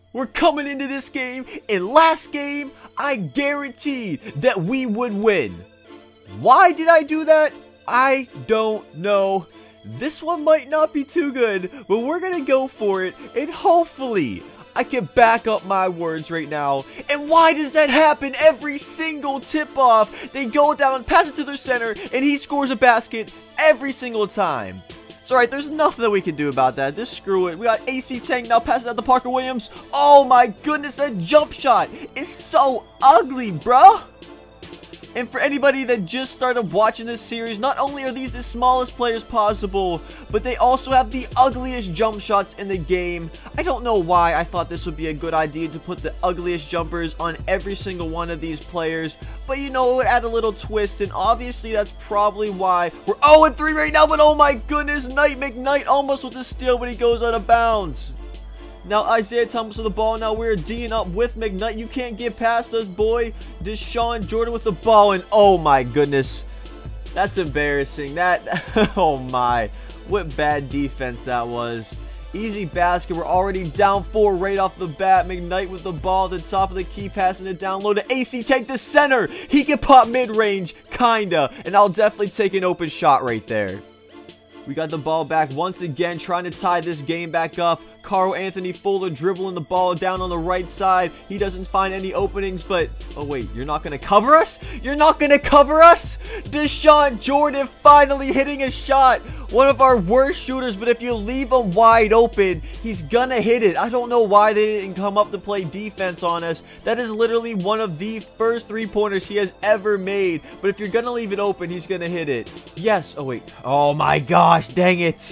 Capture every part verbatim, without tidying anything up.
We're coming into this game, and last game, I guaranteed that we would win. Why did I do that? I don't know. This one might not be too good, but we're gonna go for it, and hopefully, I can back up my words right now. And why does that happen every single tip-off? They go down, pass it to their center, and he scores a basket every single time. It's alright, there's nothing that we can do about that. Just screw it. We got A C Tank now passing out to Parker Williams. Oh my goodness, that jump shot is so ugly, bruh. And for anybody that just started watching this series, not only are these the smallest players possible, but they also have the ugliest jump shots in the game. I don't know why I thought this would be a good idea to put the ugliest jumpers on every single one of these players, but you know, it would add a little twist, and obviously that's probably why we're oh and three right now. But oh my goodness, Knight McKnight almost with the steal, but he goes out of bounds. Now Isaiah Thomas with the ball. Now we're D'ing up with McKnight. You can't get past us, boy. Deshaun Jordan with the ball. And oh my goodness. That's embarrassing. That, oh my. What bad defense that was. Easy basket. We're already down four right off the bat. McKnight with the ball at the top of the key. Passing it down low to A C. Take the center. He can pop mid-range. Kinda. And I'll definitely take an open shot right there. We got the ball back once again, trying to tie this game back up. Karl Anthony Fuller dribbling the ball down on the right side. He doesn't find any openings, but... Oh, wait. You're not going to cover us? You're not going to cover us? Deshaun Jordan finally hitting a shot. One of our worst shooters, but if you leave him wide open, he's going to hit it. I don't know why they didn't come up to play defense on us. That is literally one of the first three-pointers he has ever made. But if you're going to leave it open, he's going to hit it. Yes. Oh, wait. Oh, my gosh. Dang it.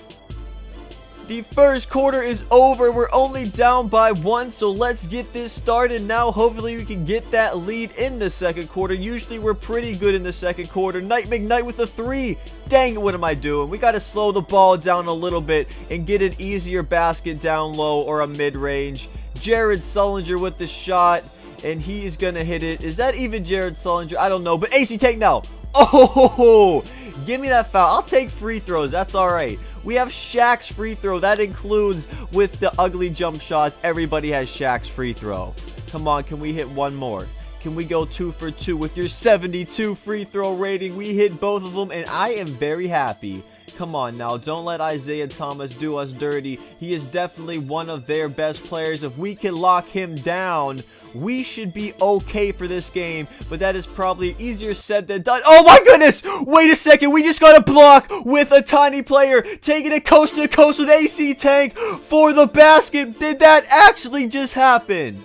The first quarter is over. We're only down by one, so let's get this started now. Hopefully, we can get that lead in the second quarter. Usually, we're pretty good in the second quarter. Knight McKnight with the three. Dang it, what am I doing? We got to slow the ball down a little bit and get an easier basket down low or a mid-range. Jared Sullinger with the shot, and he's going to hit it. Is that even Jared Sullinger? I don't know, but A C take now. Oh, give me that foul. I'll take free throws. That's all right. We have Shaq's free throw. That includes with the ugly jump shots. Everybody has Shaq's free throw. Come on, can we hit one more? Can we go two for two with your seventy-two free throw rating? We hit both of them, and I am very happy. Come on now, don't let Isaiah Thomas do us dirty. He is definitely one of their best players. If we can lock him down, we should be okay for this game, but that is probably easier said than done. Oh my goodness! Wait a second, we just got a block with a tiny player, taking it coast to coast with A C Tank for the basket. Did that actually just happen?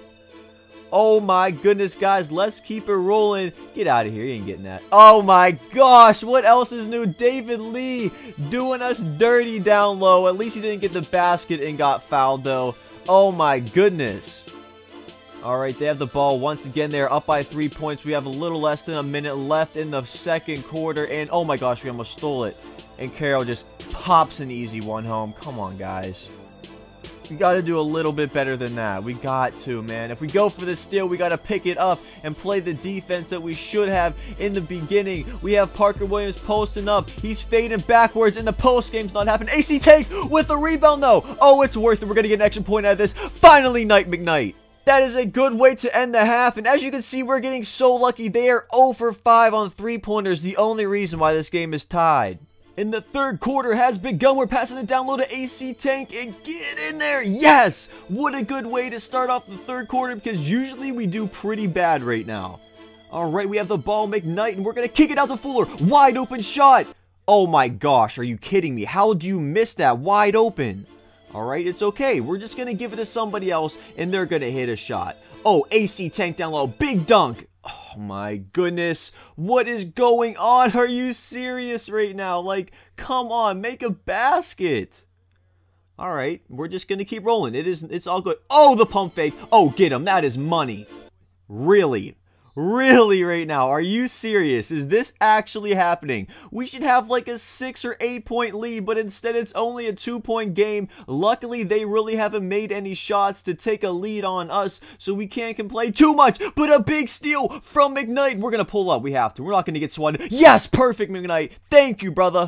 Oh my goodness, guys, let's keep it rolling. Get out of here, you ain't getting that. Oh my gosh, what else is new? David Lee doing us dirty down low. At least he didn't get the basket and got fouled, though. Oh my goodness. All right, they have the ball once again. They're up by three points. We have a little less than a minute left in the second quarter. And oh my gosh, we almost stole it. And Carroll just pops an easy one home. Come on, guys. We got to do a little bit better than that. We got to, man. If we go for the steal, we got to pick it up and play the defense that we should have in the beginning. We have Parker Williams posting up. He's fading backwards, and the post game's not happening. A C Tank with the rebound, though. Oh, it's worth it. We're going to get an extra point out of this. Finally, Knight McKnight. That is a good way to end the half, and as you can see, we're getting so lucky. They are zero for five on three-pointers, the only reason why this game is tied. And the third quarter has begun. We're passing it down low to A C Tank, and get in there. Yes! What a good way to start off the third quarter, because usually we do pretty bad right now. All right, we have the ball, McKnight, and we're going to kick it out to Fuller. Wide open shot. Oh my gosh, are you kidding me? How do you miss that wide open? All right, it's okay. We're just going to give it to somebody else, and they're going to hit a shot. Oh, A C Tank down low. Big dunk. Oh, my goodness. What is going on? Are you serious right now? Like, come on. Make a basket. All right, we're just going to keep rolling. It is, it's all good. Oh, the pump fake. Oh, get him. That is money. Really? Really right now? Are you serious? Is this actually happening? We should have like a six or eight point lead, but instead it's only a two point game. Luckily, they really haven't made any shots to take a lead on us, so we can't complain too much. But a big steal from McKnight. We're going to pull up. We have to. We're not going to get swatted. Yes, perfect, McKnight. Thank you, brother.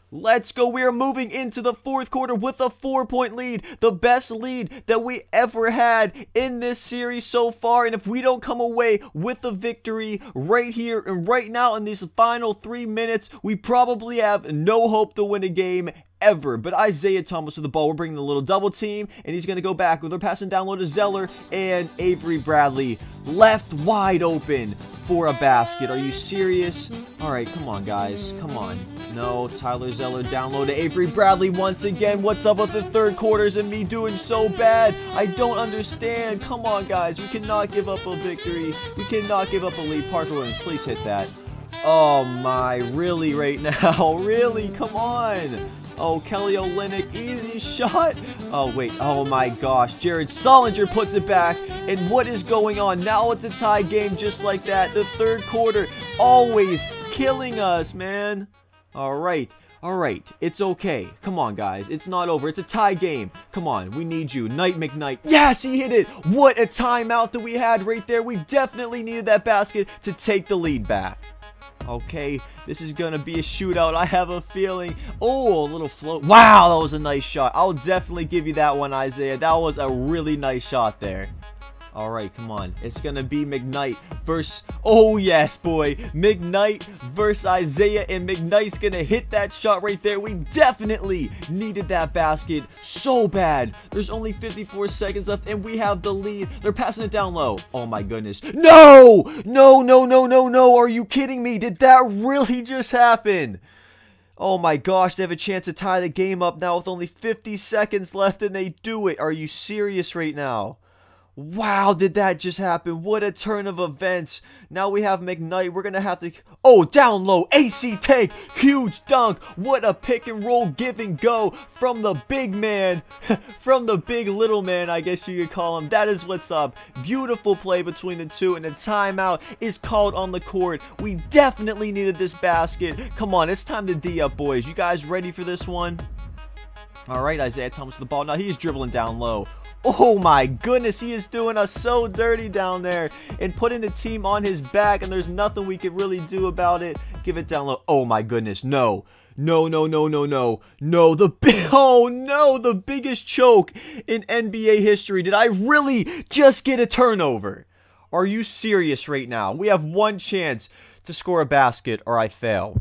Let's go. We are moving into the fourth quarter with a four-point lead. The best lead that we ever had in this series so far. And if we don't come away with a victory right here and right now in these final three minutes, we probably have no hope to win a game ever. But Isaiah Thomas with the ball. We're bringing a little double team, and he's going to go back. They're passing down low to Zeller, and Avery Bradley left wide open for a basket. Are you serious? All right, come on, guys. Come on. No, Tyler Zeller down low to Avery Bradley once again. What's up with the third quarters and me doing so bad? I don't understand. Come on, guys. We cannot give up a victory. We cannot give up a lead. Parker Williams, please hit that. Oh, my. Really right now? Really? Come on. Oh, Kelly Olynyk, easy shot. Oh, wait. Oh, my gosh. Jared Sullinger puts it back. And what is going on? Now it's a tie game just like that. The third quarter always killing us, man. All right. All right. It's okay. Come on, guys. It's not over. It's a tie game. Come on. We need you. Knight McKnight. Yes, he hit it. What a timeout that we had right there. We definitely needed that basket to take the lead back. Okay, this is going to be a shootout. I have a feeling. Oh, a little float. Wow, that was a nice shot. I'll definitely give you that one, Isaiah. That was a really nice shot there. All right, come on. It's going to be McKnight versus... Oh, yes, boy. McKnight versus Isaiah, and McKnight's going to hit that shot right there. We definitely needed that basket so bad. There's only fifty-four seconds left, and we have the lead. They're passing it down low. Oh, my goodness. No! No, no, no, no, no. Are you kidding me? Did that really just happen? Oh, my gosh. They have a chance to tie the game up now with only fifty seconds left, and they do it. Are you serious right now? Wow, did that just happen? What a turn of events. Now we have McKnight. We're going to have to... Oh, down low. A C take. Huge dunk. What a pick and roll give and go from the big man. From the big little man, I guess you could call him. That is what's up. Beautiful play between the two, and a timeout is called on the court. We definitely needed this basket. Come on, it's time to D up, boys. You guys ready for this one? All right, Isaiah Thomas with the ball. Now he's dribbling down low. Oh my goodness, he is doing us so dirty down there and putting the team on his back, and there's nothing we could really do about it. Give it down low. Oh my goodness, no. No, no, no, no, no. No, the big, oh no, the biggest choke in N B A history. Did I really just get a turnover? Are you serious right now? We have one chance to score a basket or I fail.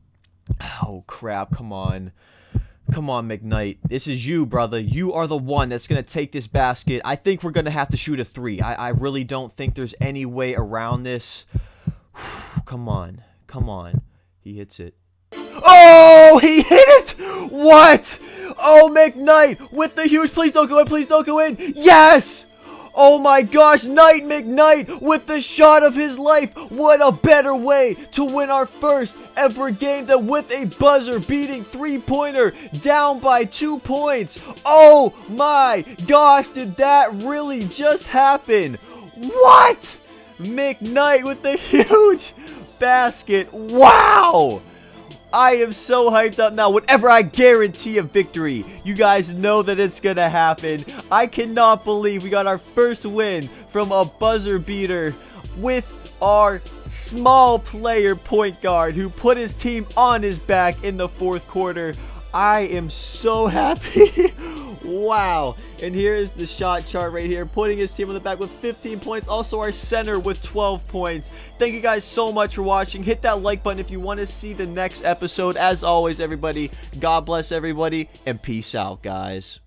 Oh crap, come on. Come on, McKnight. This is you, brother. You are the one that's going to take this basket. I think we're going to have to shoot a three. I, I really don't think there's any way around this. Come on. Come on. He hits it. Oh, he hit it! What? Oh, McKnight with the huge... Please don't go in. Please don't go in. Yes! Oh my gosh, Knight McKnight with the shot of his life. What a better way to win our first ever game than with a buzzer beating three-pointer down by two points. Oh my gosh, did that really just happen? What? McKnight with the huge basket. Wow! I am so hyped up now. Whenever I guarantee a victory, you guys know that it's going to happen. I cannot believe we got our first win from a buzzer beater with our small player point guard who put his team on his back in the fourth quarter. I am so happy. Wow. And here is the shot chart right here, putting his team on the back with fifteen points. Also our center with twelve points. Thank you guys so much for watching. Hit that like button if you want to see the next episode. As always, everybody, God bless everybody, and peace out, guys.